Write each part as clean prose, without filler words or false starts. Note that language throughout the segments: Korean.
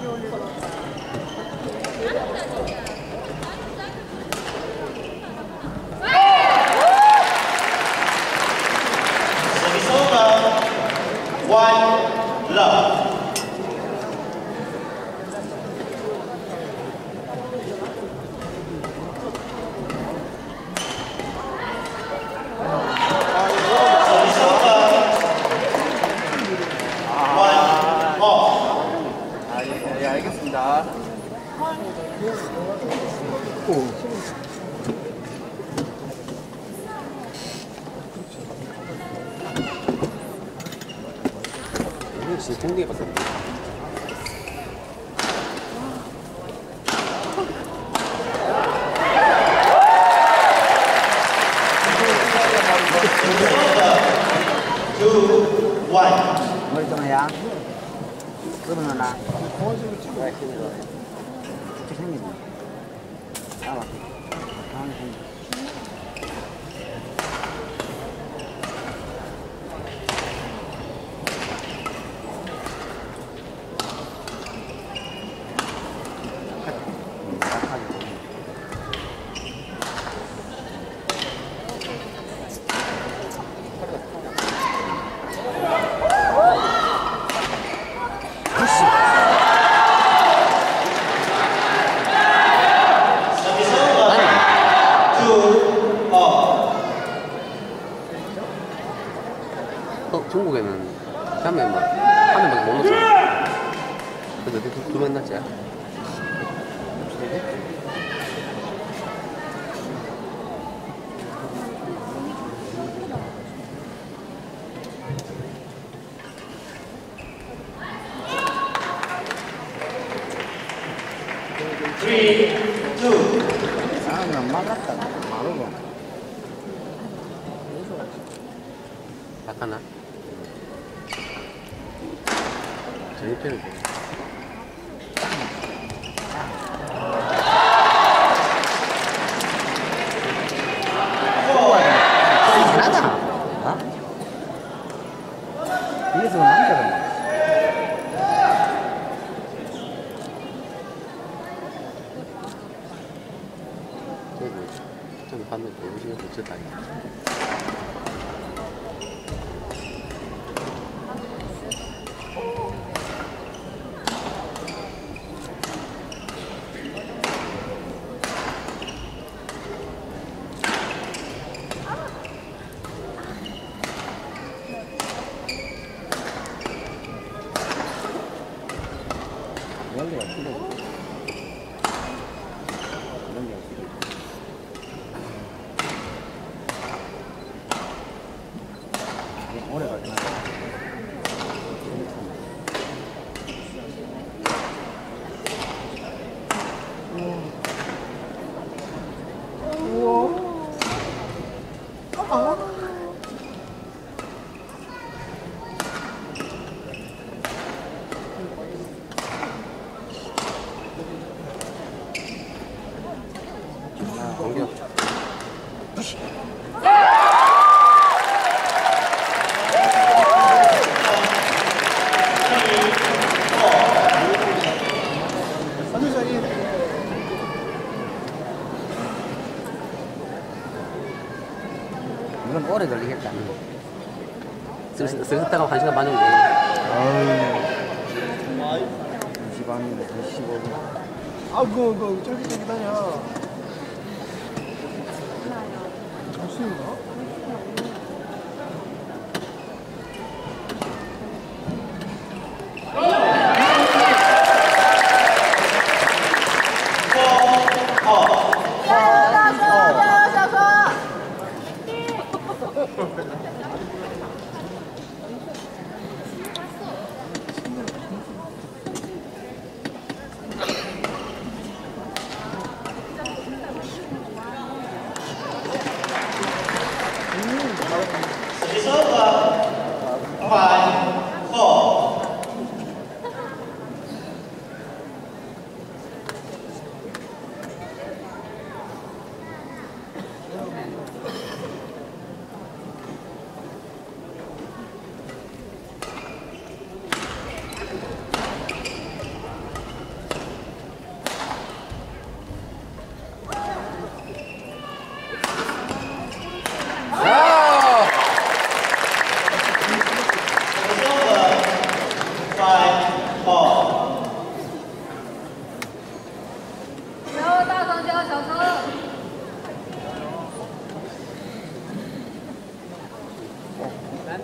One love. 예, 알겠습니다. 이거 진짜 통대에 봤어. 멀쩡해야. 그러면 나. 이렇게 생기지. 나와. 가만히 생겨. 중국에는 다음에 막 한 명밖에 못 넣잖아. 근데 두 명 넣지? 난 말랐다. 바로 약하나? 전입편을 보네. 잘하다. 어? 위에서 남자가. 저기 봤는데 음식을 붙였다. 원리가 필요. 원리가 필요. 오래 걸리나? 공격. 이건 오래 걸리겠다. 쓰다가 1시간 반 정도. 아유. 2시간이면 25분. 아, 그거 쫄깃쫄깃하냐. 정신인가?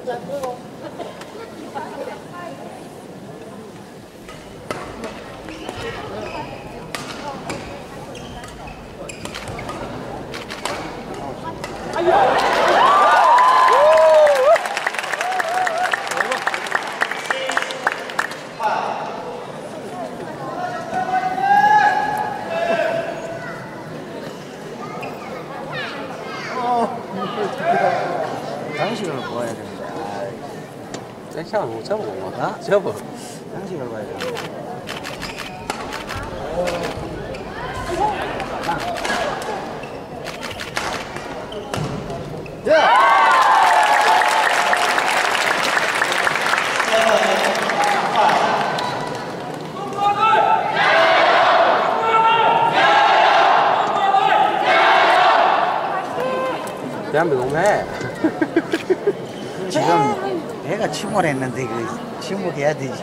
장식을 보아야 되는데. 섹시한 못 잡아 뭔가. 어? 잡아. 장식을 봐야 되는데. 대한민국 너무 해. 지금 내가 침몰했는데 그 침묵해야 되지.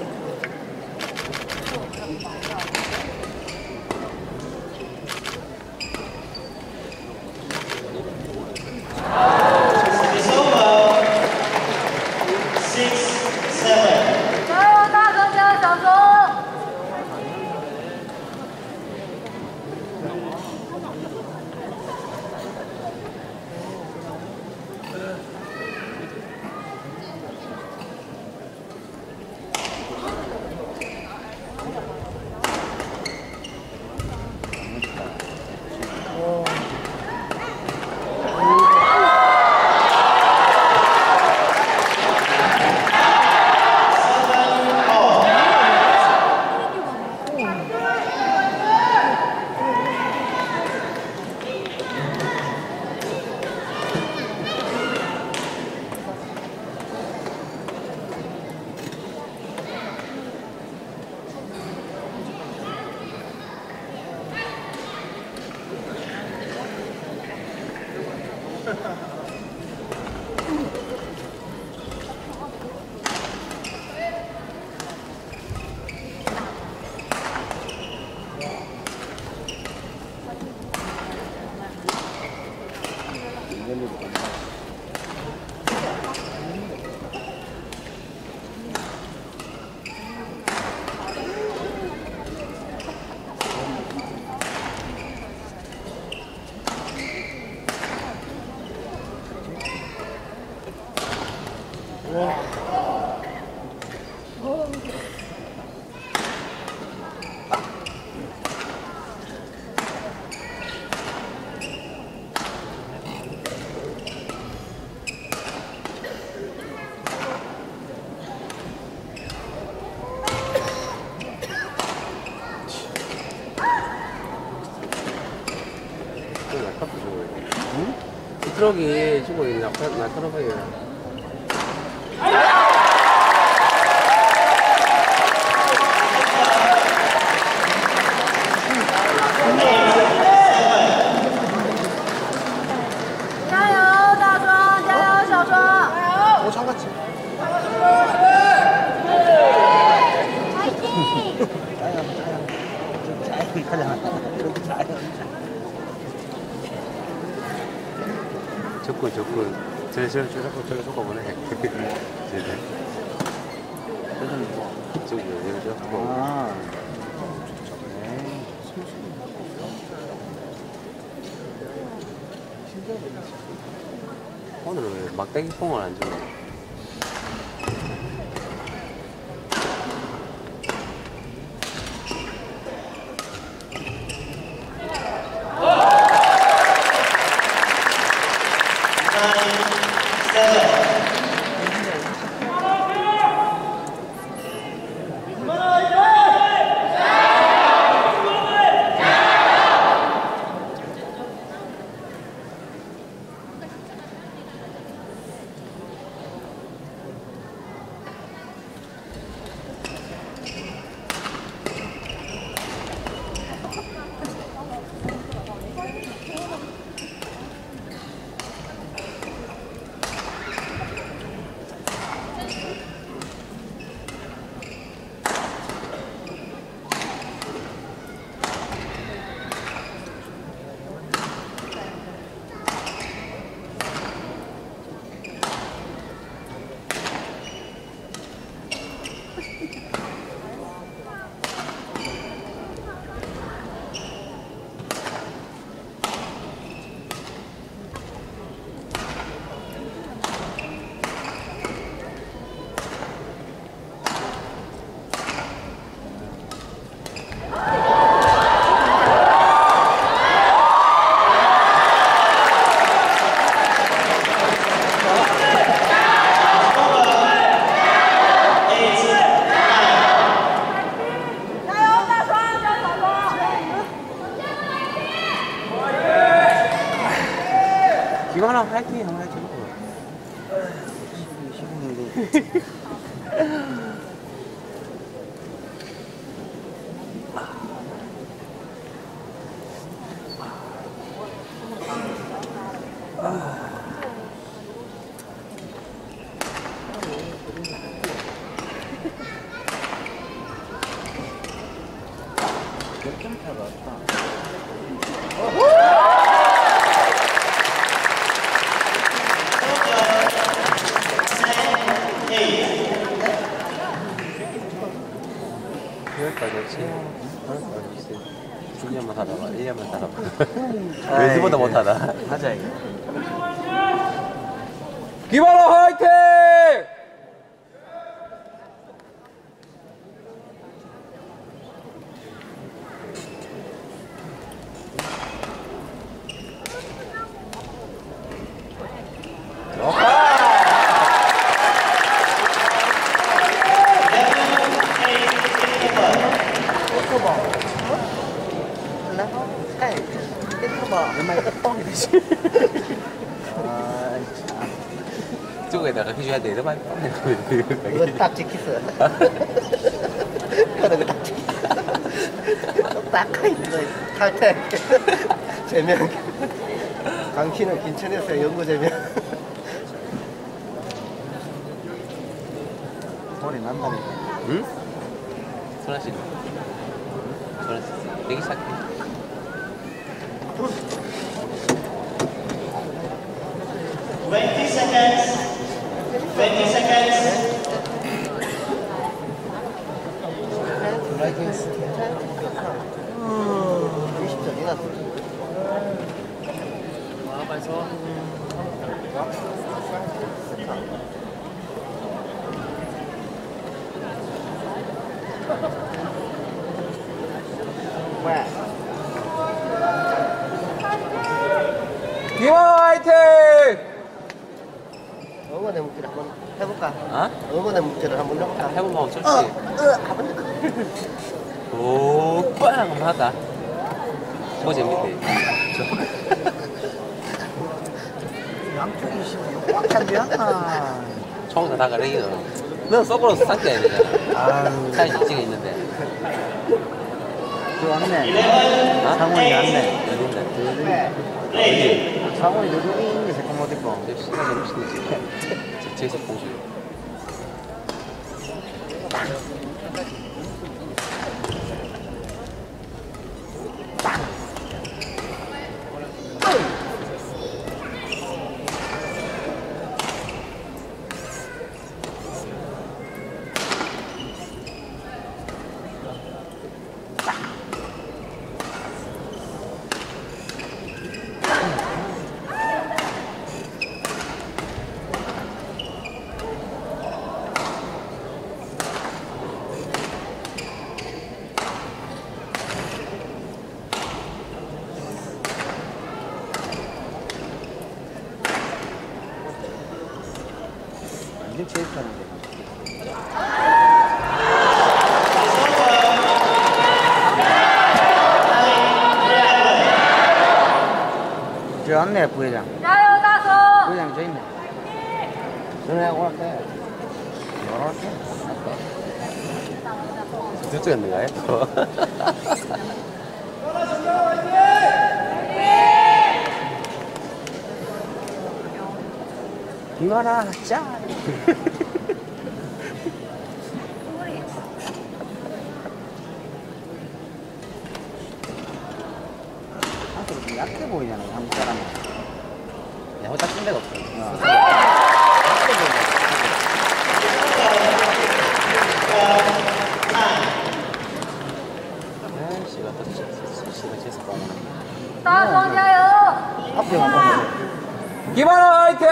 It's over. 6-7. 加油，大哥加小松！ 이 트럭이 중국에 날카로워요. 加油，大双！加油，小双！ 어, 장같이. 적군. 저기 섞어보네. 저기, 여기 섞어. 아. 오늘은 왜 막대기 뽕을 안 주나? 김하나 화이팅 한번 해줘. 역전타가 왔다. 그럴까지 중년만 하다가 1년만 하다가 웨스보다 못하다. 하자 이거. 김하나 화이팅! 저거에다가 해줘야 돼. 너무 이거 딱 지키어. 그래 딱 지키어. 딱 있는 거 탈퇴. 제명. 강키는 김천에서 연구 제명. 소리 난다니까. 응? 소라씨. 소라씨. 내기 시작해. 20 seconds. 20 seconds. 라이팅스. 20점이나. 김하나 화이팅! 응원의 묵기를 한번 해볼까? 어? 응원의 묵기를 한번 해볼까? 해보면 좋지. 한번 오, 빵! 한번 하다. 저 재밌대. 양쪽이 심해. 꽉찬데 하나. 총 다 나가래, 이거. 너 서브로서 상태야 되잖아. 아유. 사이 직진이 있는데. 저 왔네. 상원이 왔네. 있는데. Ready. 상원이 누구 있니? 잠깐 못 입고. 저 시간이 무슨 제석 공주. 완전 체육하는데. 저 왔네 부회장. 加油，大叔！ 부회장 저 있네. 전화 오락해. 오락해. 저쪽이었는가요? 김하나 짜. 한국 약해 보이잖아 한국 사람은. 야, 호딱 찐 데가 없어. 아이씨가 또 씨가 제석 공주. 大双加油！ 앞에만 보면. 김하나 화이팅!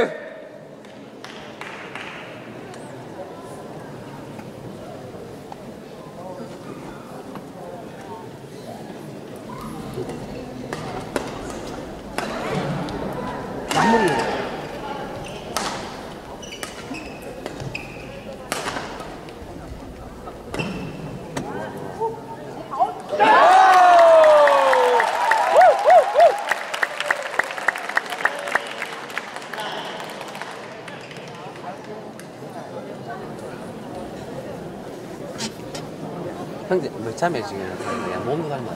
마무리. 형제 몇 자매 지금 몸도 닮았네.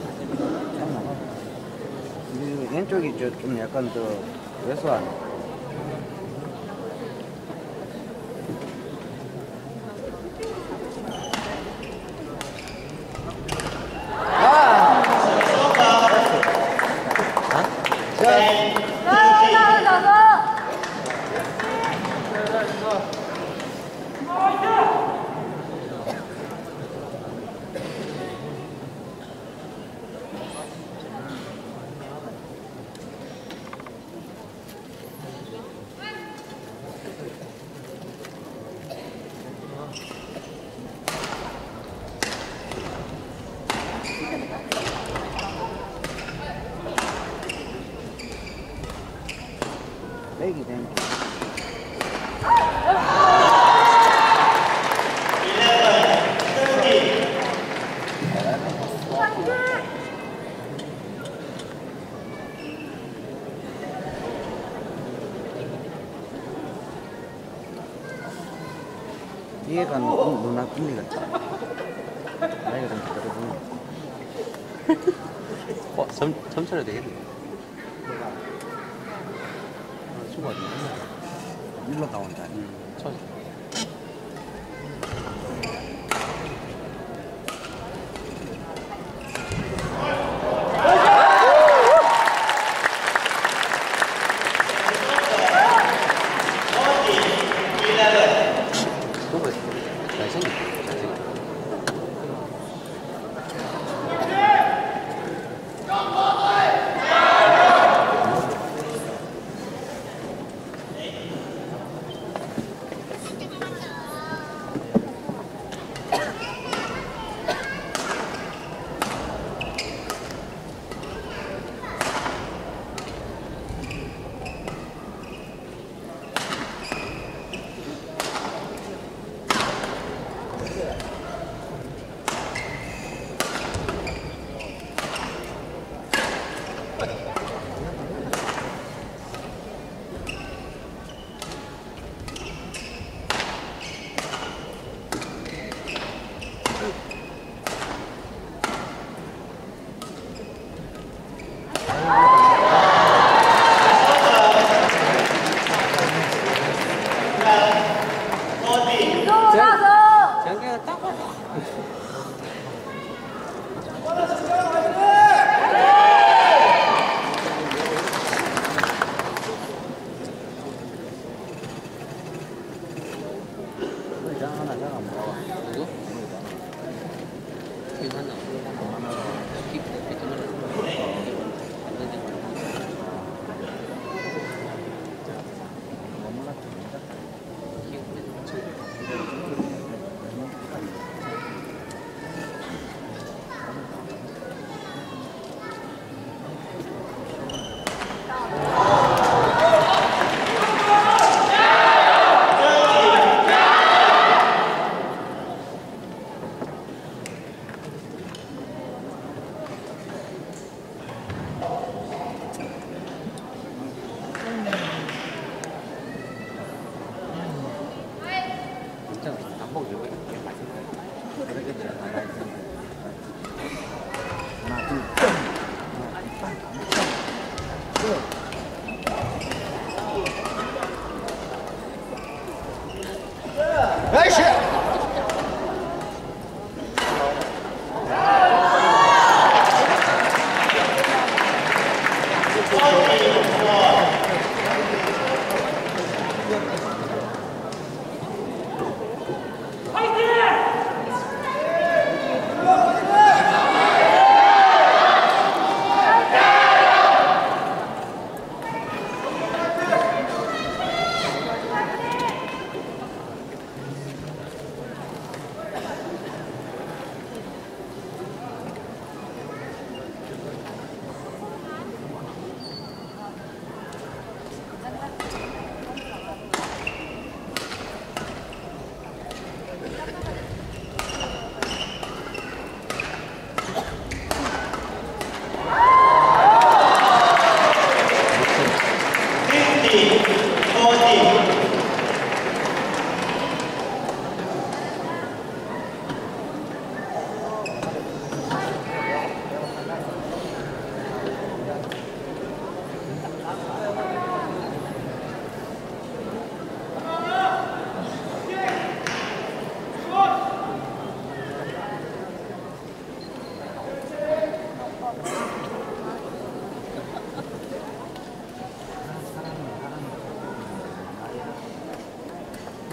왼쪽이 좀 약간 더 왜소한. 백이 된 게. 얘가 누나 분리 같다. 나이가 좀 그대로 보면. 점쳐야 되겠네. 친구가 좀 일로 나온다. 쳐.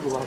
들어가.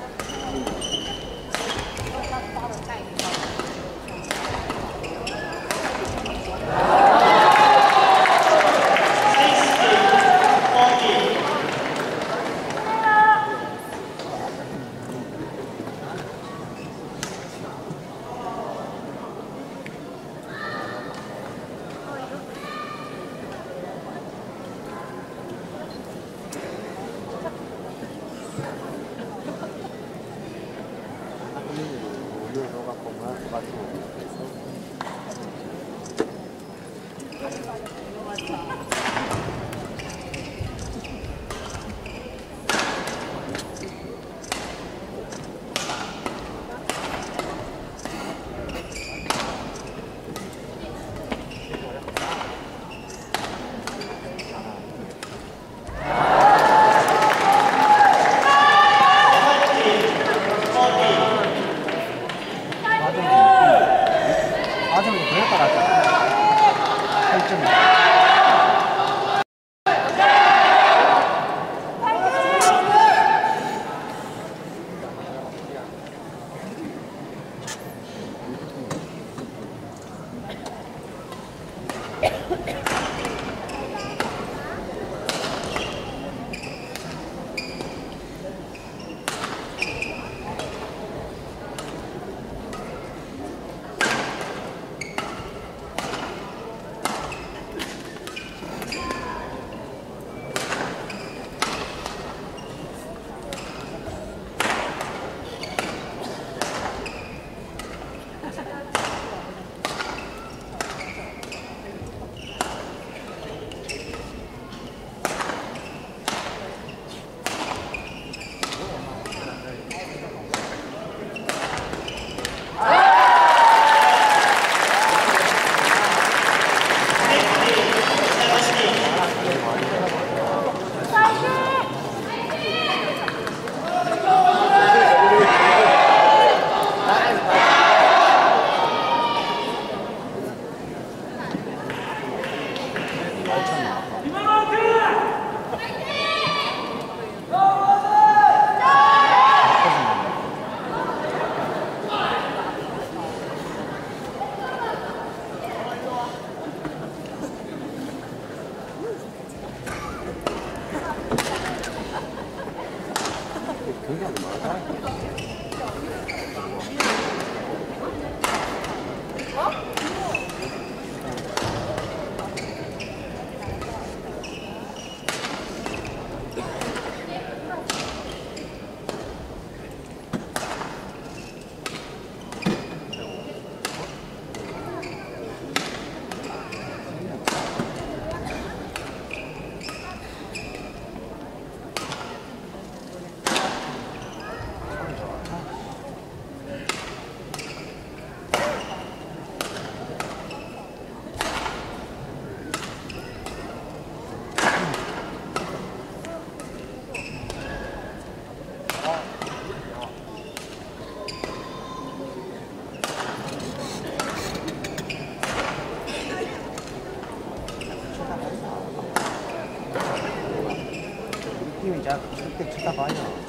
아정이 더 했다 갔다. 8점. 팀이 자 그때 쳐다봐요.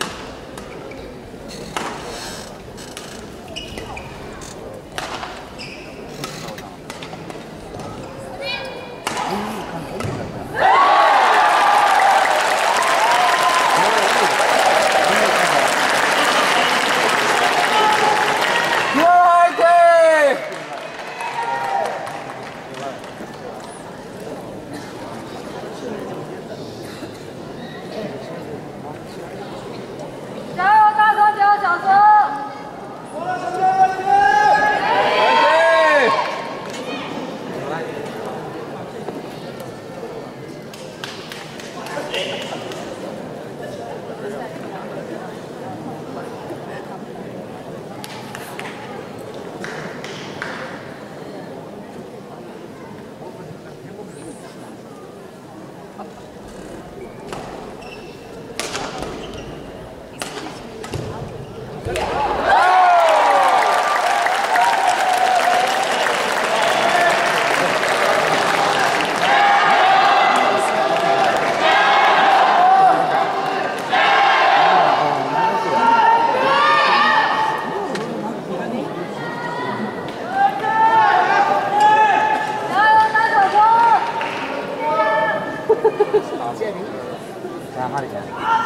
자, 말이자.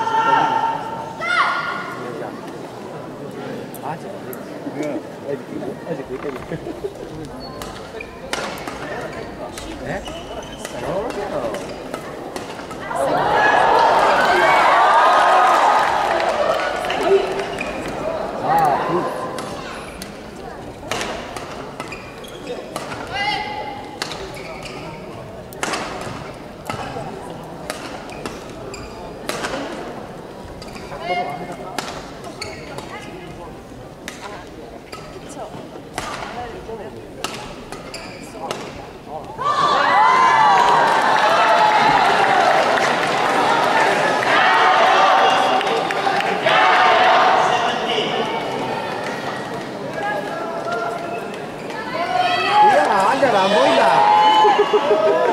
아직. 아직 거기까지. 네? 앉아라, 안 보인다.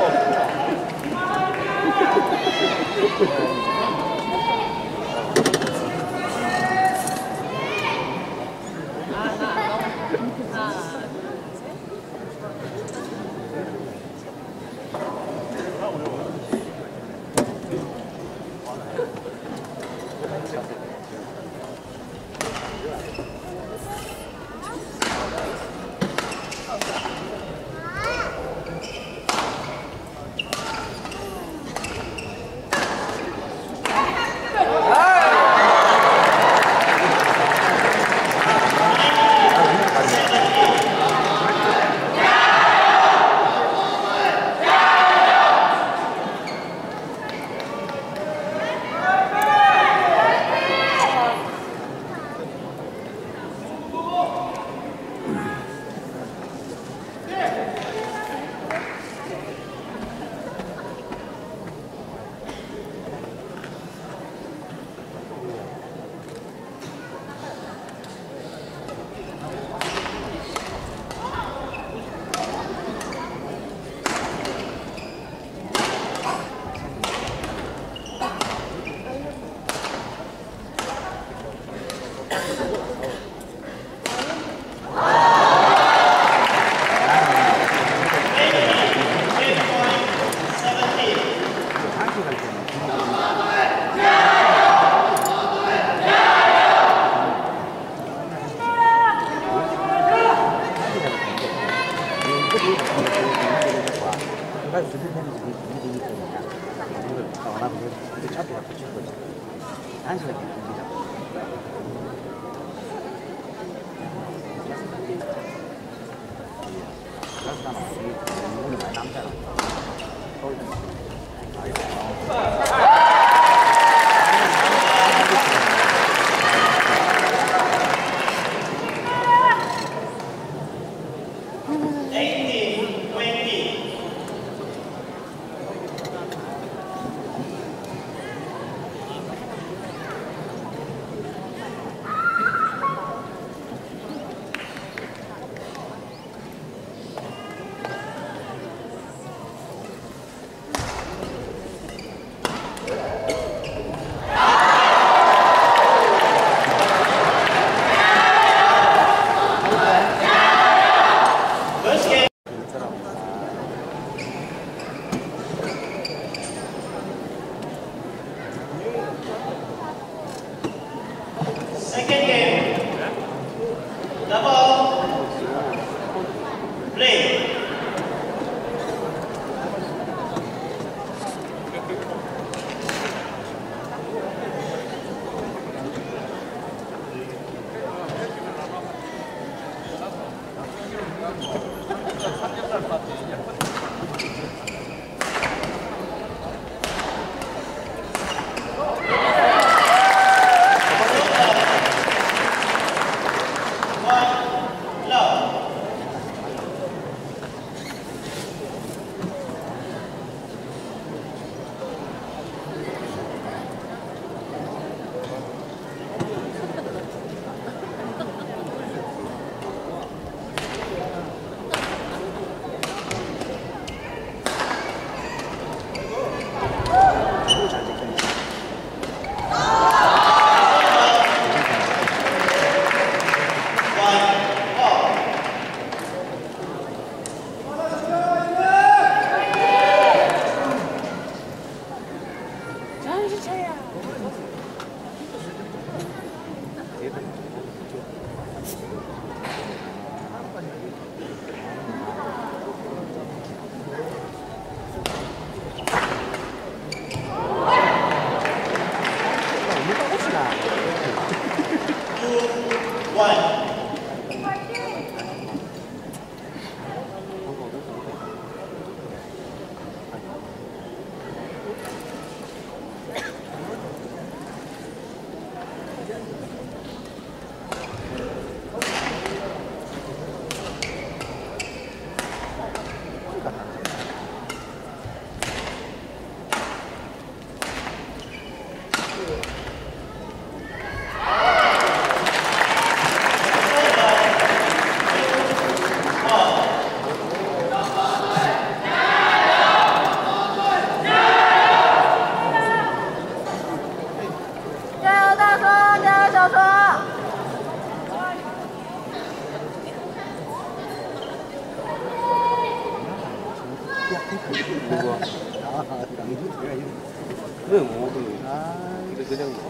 왜 뭐, 근데 그냥 뭐.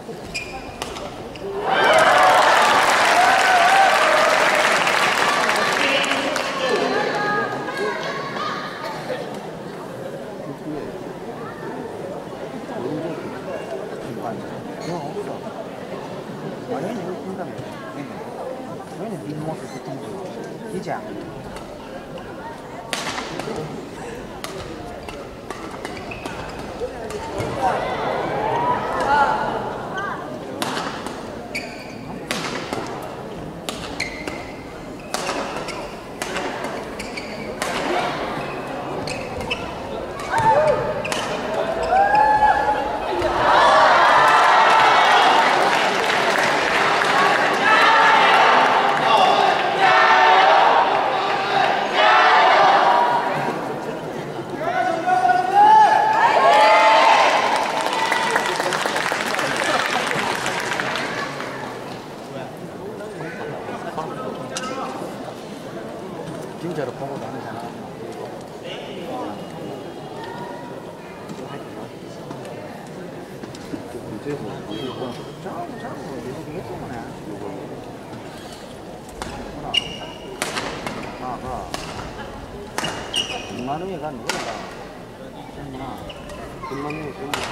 그거 없어. 완전히 이거 큰다며. 왜냐, 네 모습 같은 거. 기자. 진짜로 보고 다니잖아. 만원에 가는 거야. 금만요,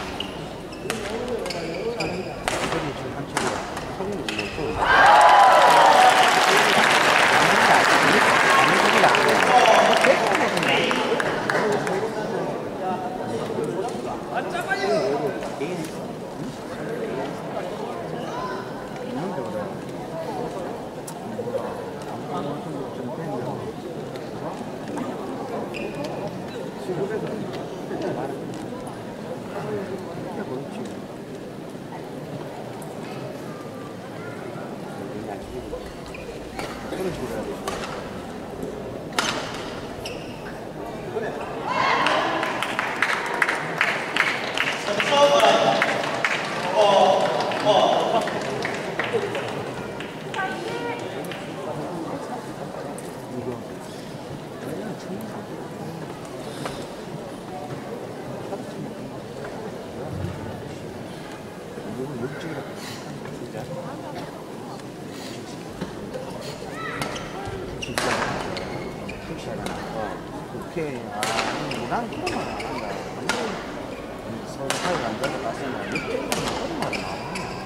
오케이. 난 그런 말안 한다. 서로 사이가 안 돼서 갔으면 그런 말은 안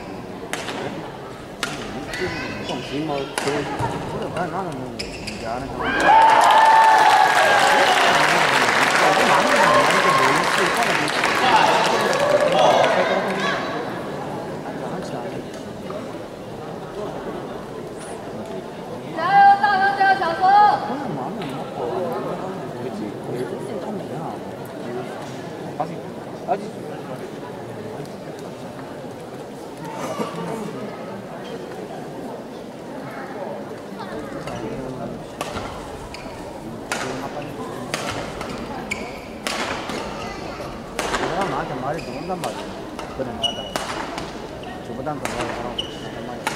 한다. 그래, 나는 뭐, 이제 아는 거. 아직 내가 나한테 말이 들어온단 말이야. 그래, 말하다가. 저보단 더 말을 하라고 한단 말이야.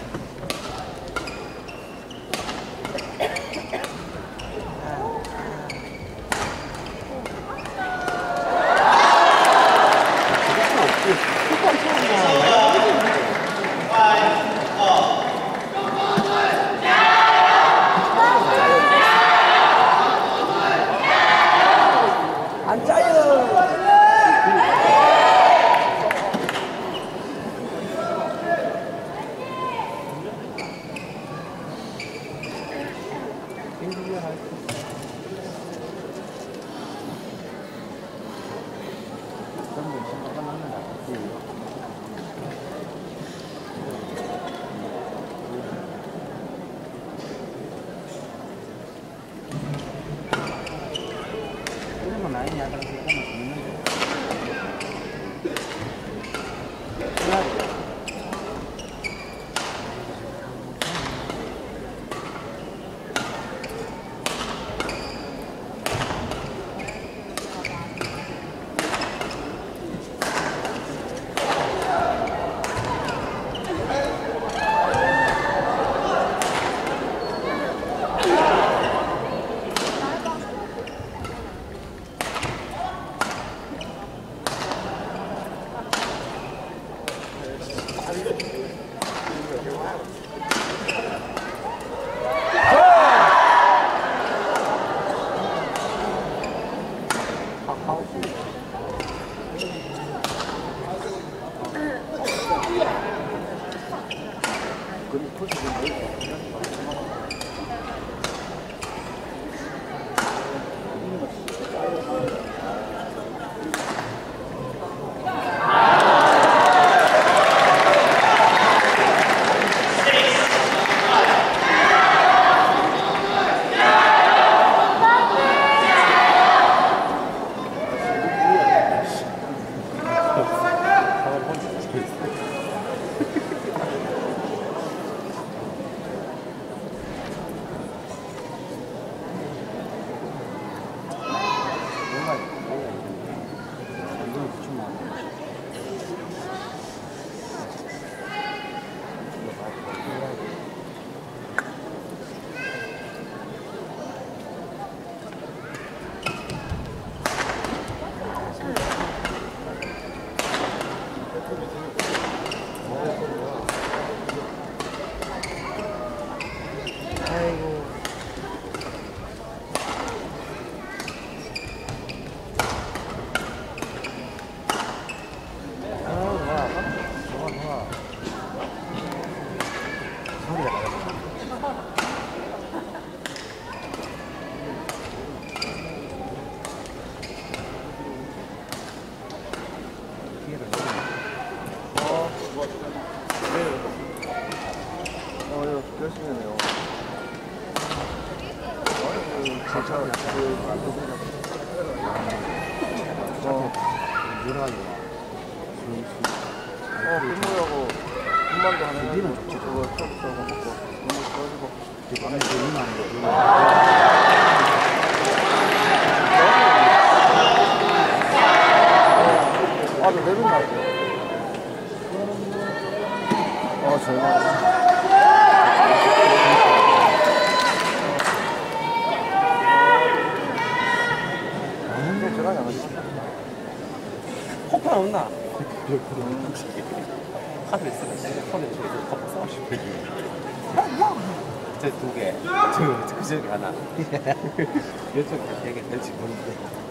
안 짜요! 빗물하고 군만두 하나 해가지고 그거 쳐 먹고 국물 떠주고 밤에 조용하는 거. 아, 너 내린 거 같아. 조용하네. 근데 전화기 안 왔지? 커플 안 온나? 카드 있으면 폰에 저기서 커플 싸우시면 되지. 저 2개. 그 저기 하나. 이쪽에 4개 될지 모르는데.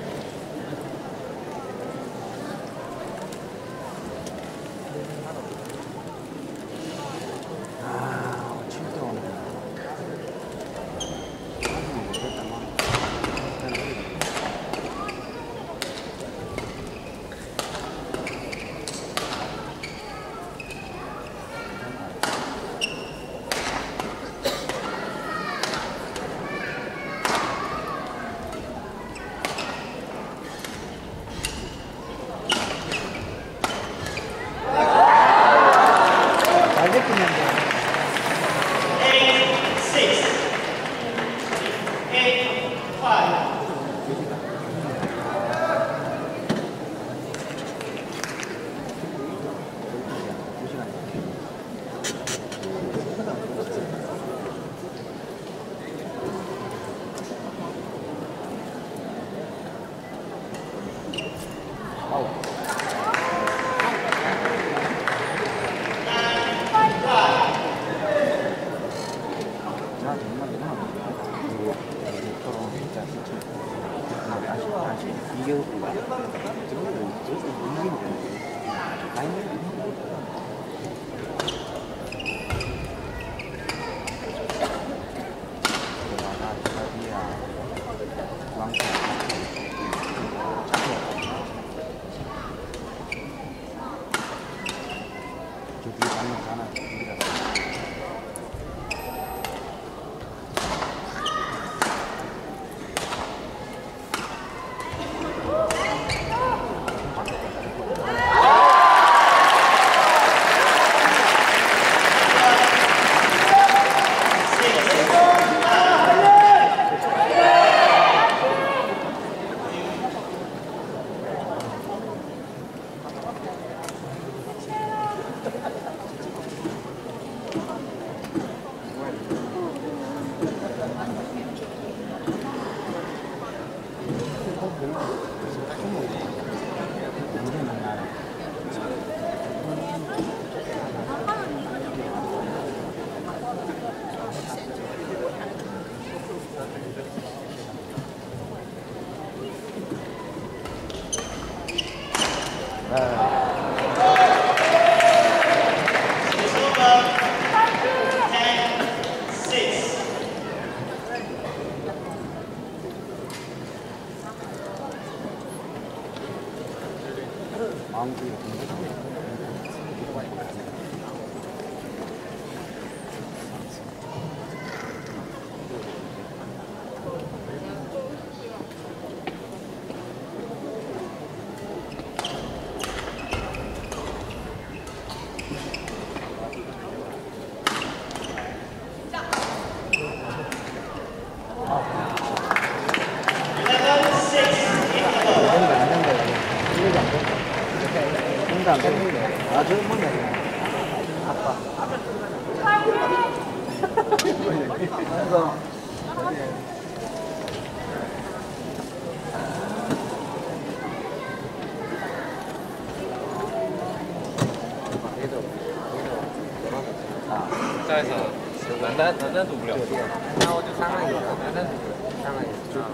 난난도 무려. 나 어제 상하이야. 난난도 무려. 상하이.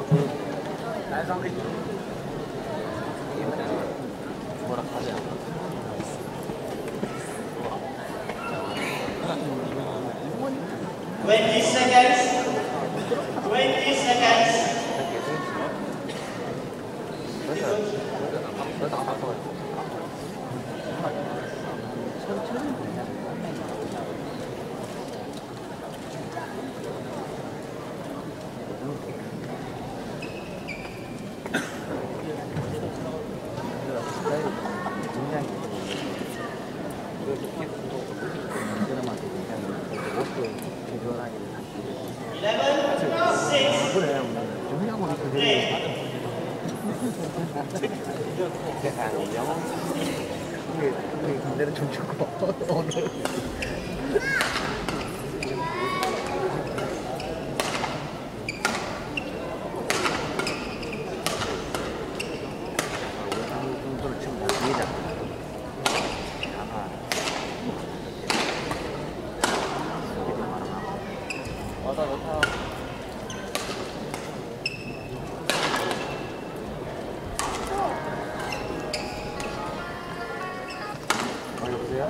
난 상하이. 뭐라 하지 않아. 20 seconds. 20 seconds. 장영. 우리 반대로 좀 주고 오늘. 정도를 지금 다 뒤에자. 맞아, 좋다. 여보세요?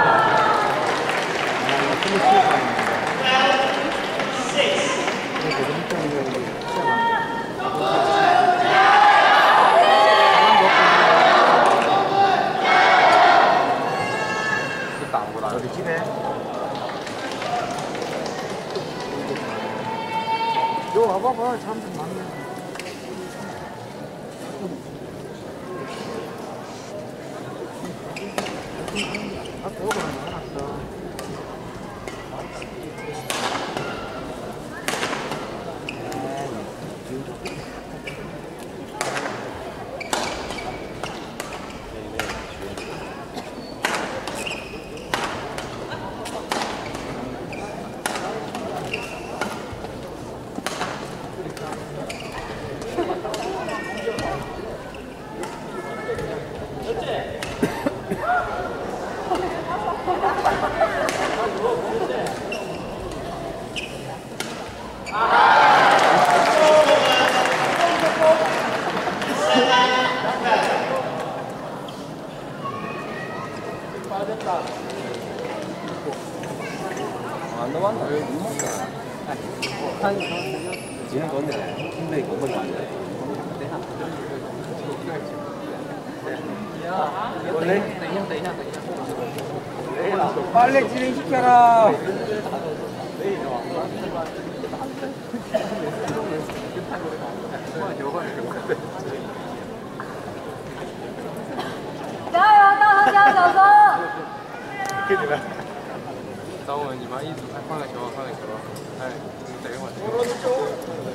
어디 집에? 요 와봐봐, 사람들 많네. 아, 배고프면 많았어. 안 넘어간다. 왜 넘어간다? 지난 건데, 근데 이거 먹으면 안 돼. 빨리 진행시켜라. 加油，大家加油，小松！ 等我，你们一组换个球，换个球。哎，你等一会儿。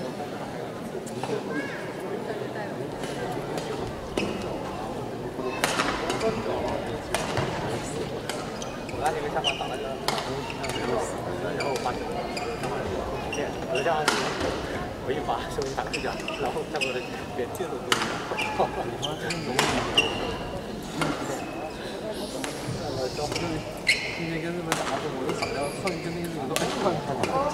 我按那个下方打了个，然后发球，这样我就这样，我一发手一打对角，然后下面的连镜头都一今天跟日本打的，我都傻掉，上一跟那个日本都没看看。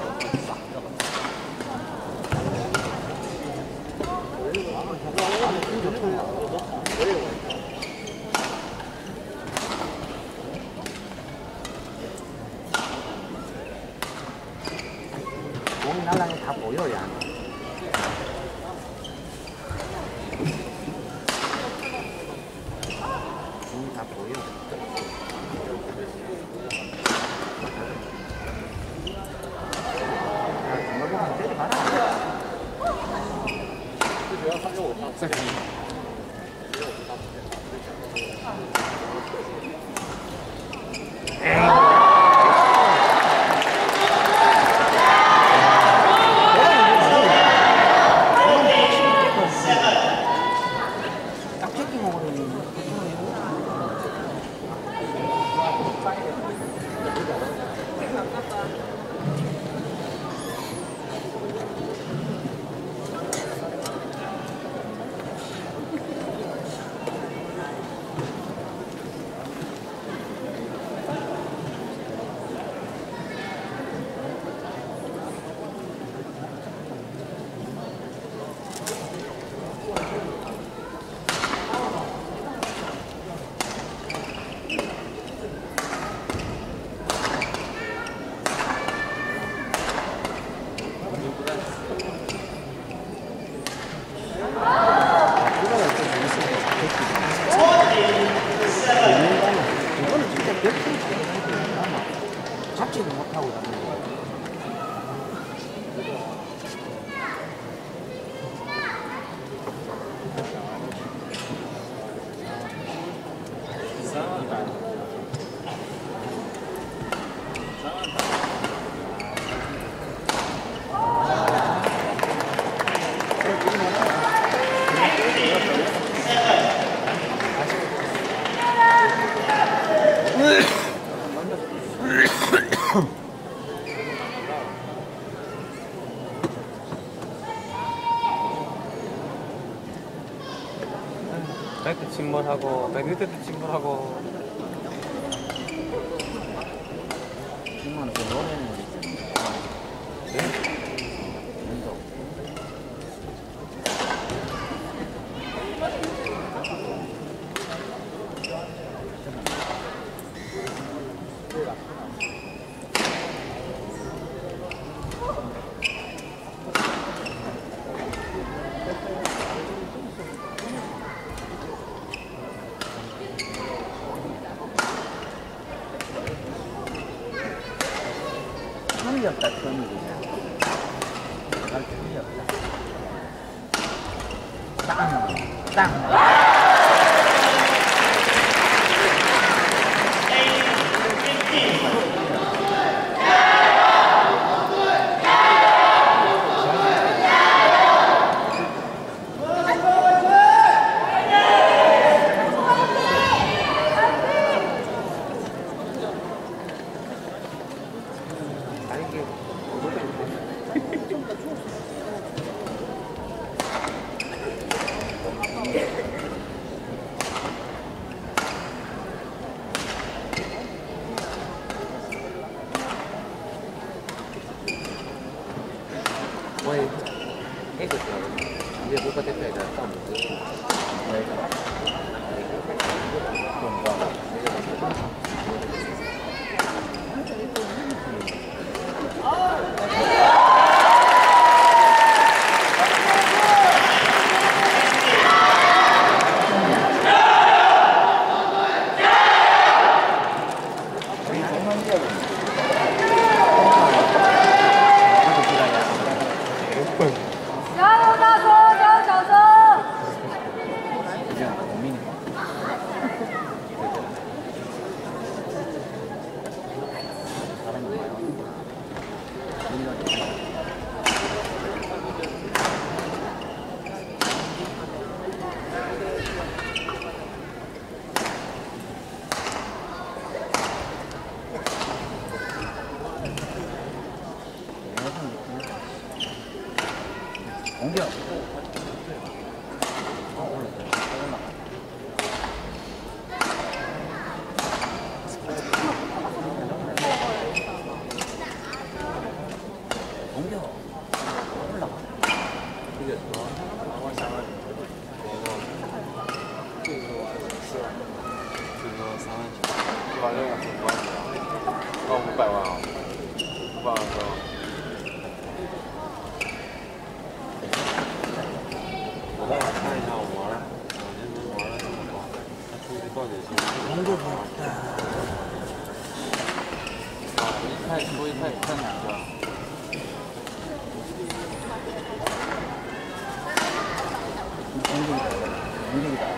공이 날라면 다 보여야. 공이 다 보여. 정말 보면 때리 말아. 再可以。 잡지는 못하고 가는 거. 침몰하고 백리트도 침몰하고. 이만 그 노래는 우리 있잖아. 연속. 틈이 없다, 틈이 그냥. 날 틈이 없다. 땅! 왜 해줬더라고. 이제 국가 대표가 싸움 못해. 공격. 공격. 올라가. 이게 좋아. 500万啊，500万是吧？我再看一下我玩了，我这轮玩了这么多，他出去到底是？啊，一开始说一开始看哪个？ 공격이다.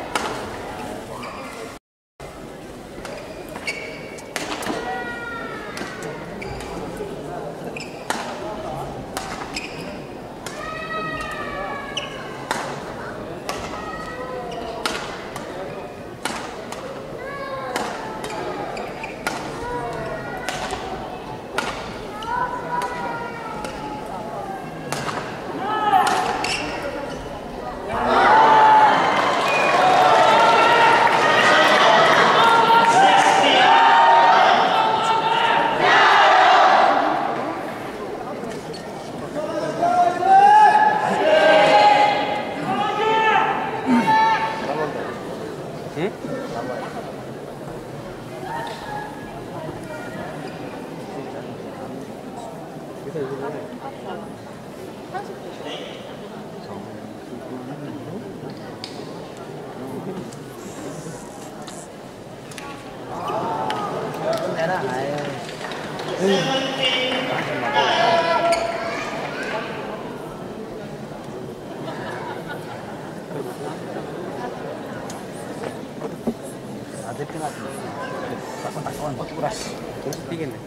뛰겠네.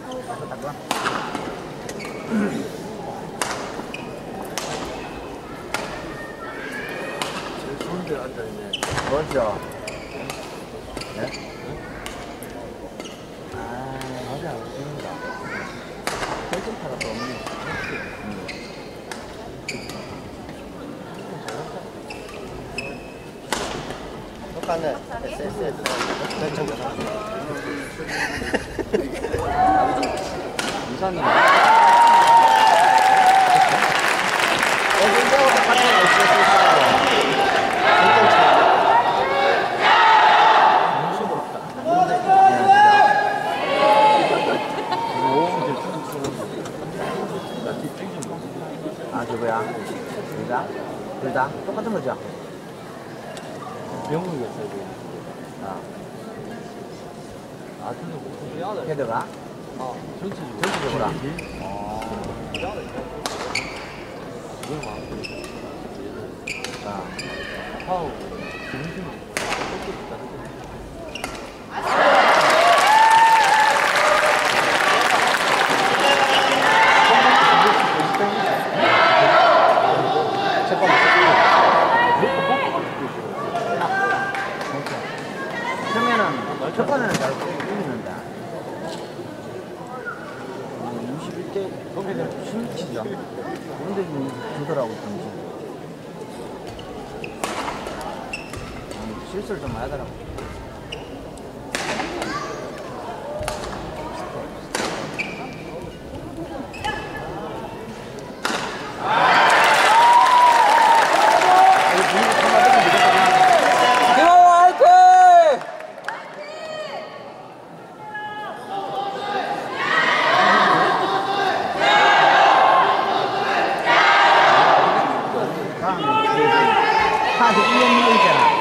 제일 좋은 데 앉아있네. 그렇죠. 네? 아, 맞아. 없습니다. 혈전파가 또 없네. 똑같네. 的 SS 在中国上。 이사님. 아, 그거야? 둘 다? 똑같은 거죠? 명문이었어요. 아, 헤드가? 전체적으로? 파워. 그러면은 첫 번에는 잘 이기는데 21대 거기는 16치죠. 그런데 주더라고 정신. 실수를 좀 많이 하더라고. 하도 1년 있잖아.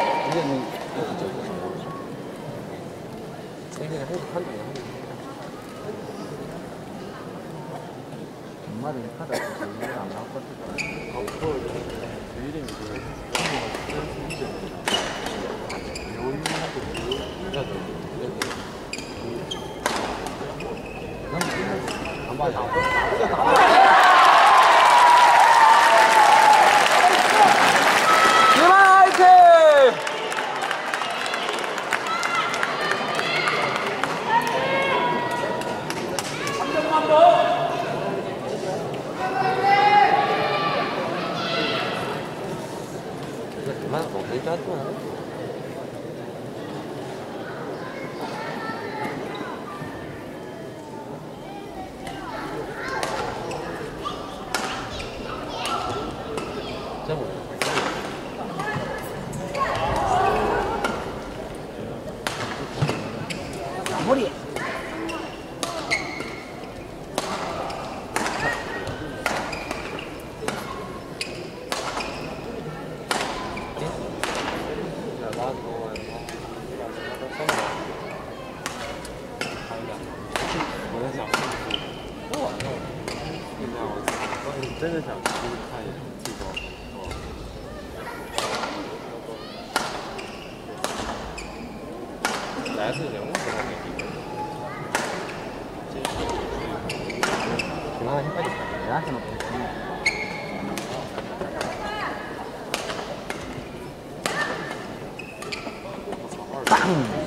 엄마도 이 카드 없어서 이해를 안 나왔거든. 머리. 真的想去看这个。来自人物的那个。 중앙에 헷갈릴 거야. 내한테는 빵!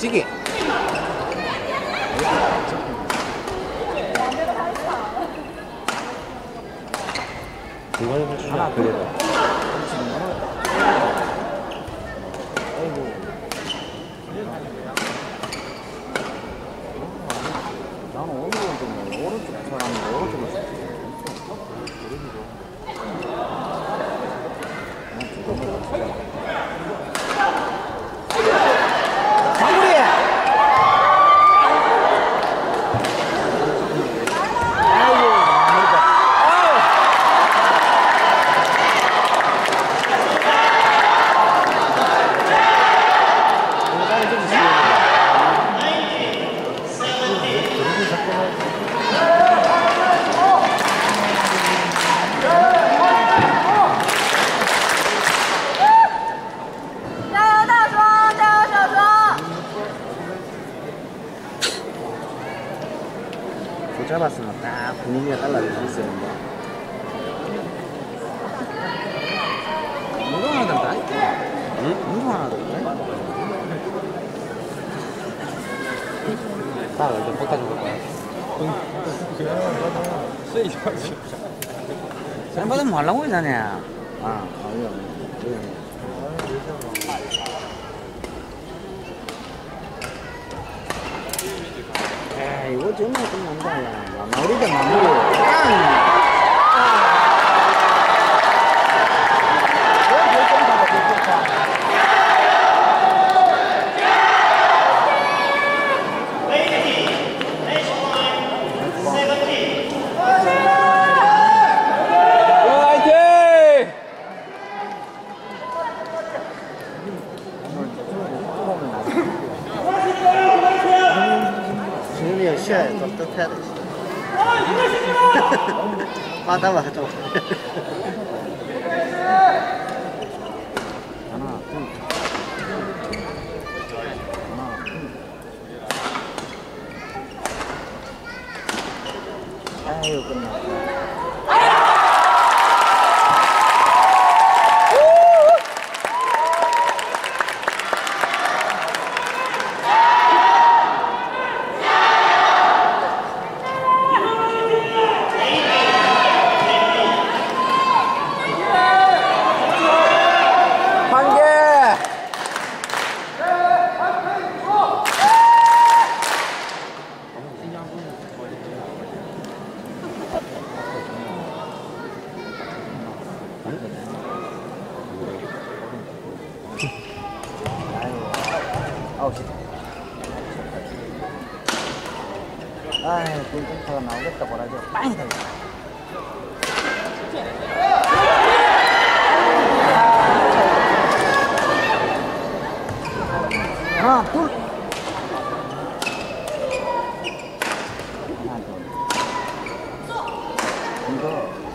찌개. 이거는 주나 그래도. 아이고. 나는 오른쪽은 좀 오른쪽 사람인데 오른쪽을 썼지. 마무리! 아이고, 마무리다. 잡았으면 딱 분위기가 달라질 수 있었는데. 운동하던가? 응? 운동하던가? 딱 이제 못하는 거 거야. 잘못하면 말라고 하잖아. 아, 아니야. 에이, 이거 정말 끝난다, 야. 마무리다, 마무리. 지금이 시야에 떳떳해야 되지. 맞아, 맞아. 하나, 둘. 하나, 둘. 아이고, 끝났다. 아이, 꿀통파가 나오겠다, 뭐라죠? 빵이다, 이거. 하나, 둘. 하나, 둘. 이거.